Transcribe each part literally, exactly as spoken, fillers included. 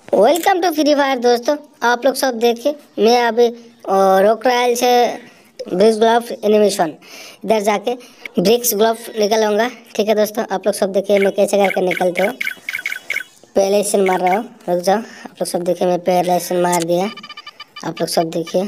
Welcome to free fire दोस्तों। आप लोग सब देखिए, मैं अभी रॉक रॉयल से ब्रिक्स ग्लव एनिमेशन इधर जाके ब्रिक्स ग्लव निकलूंगा। ठीक है दोस्तों, आप लोग सब देखिए मैं कैसे करके निकलते हो। पहले इसे मार रहा हूँ, रुक जाओ। आप लोग सब देखिए मैं पहले इसे मार दिया। आप लोग सब देखिए।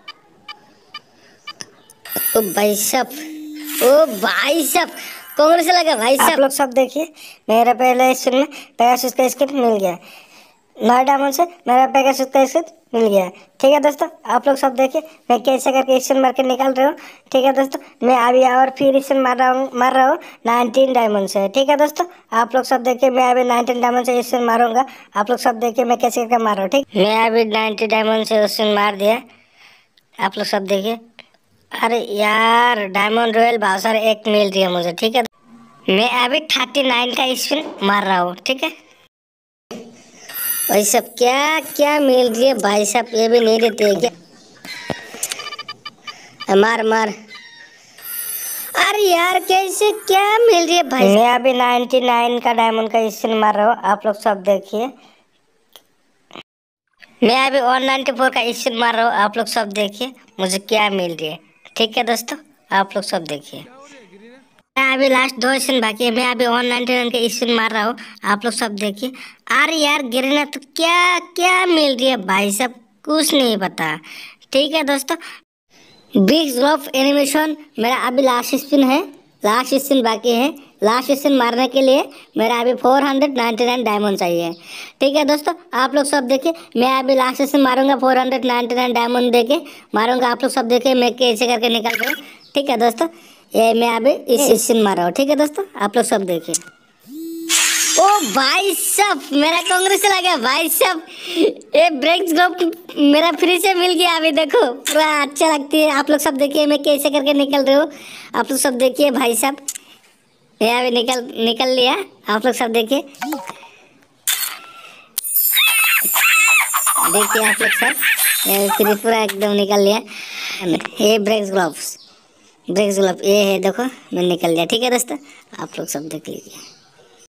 ओ भाई साहब, ओ भाई साहब, कांग्रेस लगा भाई साहब। आप लोग सब देखिए मेरा पहले इस में पैगासस का स्किन मिल गया। नौ डायमंड से मेरा पैगासस का स्किन मिल गया। ठीक है दोस्तों, आप लोग सब देखिए मैं कैसे करके स्किन मार के निकाल रहा हूँ। ठीक है दोस्तों, मैं अभी और फिर स्किन मार रहा हूँ मार रहा हूँ नाइनटीन डायमंड से। ठीक है दोस्तों, आप लोग सब देखिए मैं अभी नाइनटीन डायमंड से स्किन मारूंगा। आप लोग सब देखिए मैं कैसे करके मार रहा हूँ। ठीक, मैं अभी नाइनटी डायमंड से स्किन मार दिया। आप लोग सब देखिए। अरे यार, डायमंड रॉयल बाउसर एक मिल रही है मुझे। ठीक है, मैं अभी थर्टी नाइन का स्पिन मार रहा हूँ। ठीक है भाई साहब, क्या क्या मिल रही है भाई साहब, ये भी नहीं देते हैं क्या? मार मार। अरे यार, कैसे क्या मिल रही है भाई? मैं अभी नाइनटी नाइन का डायमंड का स्पिन मार रहा हूँ। आप लोग सब देखिए। मैं अभी वन नाइनटी फोर का स्पिन मार रहा हूँ। आप लोग सब देखिए मुझे क्या मिल रही है। ठीक है दोस्तों, आप लोग सब देखिए। मैं अभी लास्ट दो स्पिन बाकी है। मैं अभी वन नाइनटी नाइन के स्पिन मार रहा हूँ। आप लोग सब देखिए। अरे यार, गिरना तो क्या क्या मिल रही है भाई साहब, कुछ नहीं पता। ठीक है दोस्तों, बिग ग्लव एनिमेशन मेरा अभी लास्ट स्पिन है। लास्ट स्पिन बाकी है। लास्ट स्पिन मारने के लिए मेरा अभी four hundred ninety nine diamond चाहिए। ठीक है दोस्तों, आप लोग सब देखिए। मैं अभी लास्ट स्पिन मारूंगा, four hundred ninety nine diamond देके मारूंगा। आप लोग सब देखिए मैं कैसे करके निकल रहा हूँ। ठीक है दोस्तों, ये मैं अभी इस स्पिन मार रहा हूँ। ठीक है दोस्तों, आप लोग सब देखिए। ओ भाई साहब, मेरा कांग्रेस चला गया भाई साहब। ये ब्रेक्स ग्रुप मेरा फ्री से मिल गया। अभी देखो पूरा अच्छा लगती है। आप लोग सब देखिए मैं कैसे करके निकल रहे हो। आप लोग सब देखिए भाई साहब, ये अभी निकल निकल लिया। आप लोग सब देखिए देखिए आप लोग सब, ये फ्री पूरा एकदम निकल लिया। ये ब्रेक्स ग्लव्स ब्रेक्स ग्लव ये है, देखो मैं निकल लिया। ठीक है दोस्तों, आप लोग सब देख लीजिए।